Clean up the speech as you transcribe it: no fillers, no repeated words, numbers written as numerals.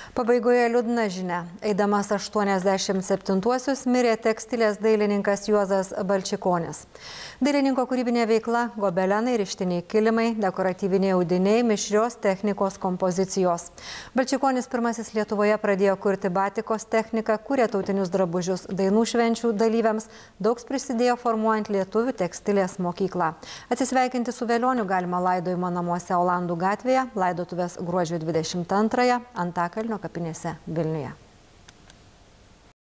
Pabaigoje liūdna žinia. Eidamas 87-uosius mirė tekstilės dailininkas Juozas Balčikonis. Dailininko kūrybinė veikla – gobelenai, rištiniai kilimai, dekoratyviniai audiniai, mišrios technikos kompozicijos. Balčikonis pirmasis Lietuvoje pradėjo kurti batikos techniką, kūrė tautinius drabužius dainų švenčių dalyviams, daug prisidėjo formuojant lietuvių tekstilės mokyklą. Atsisveikinti su Velioniu galima laidojimo namuose Olandų gatvėje, laidotuvės gruodžio 22 Antakalnio kapinėse Vilniuje.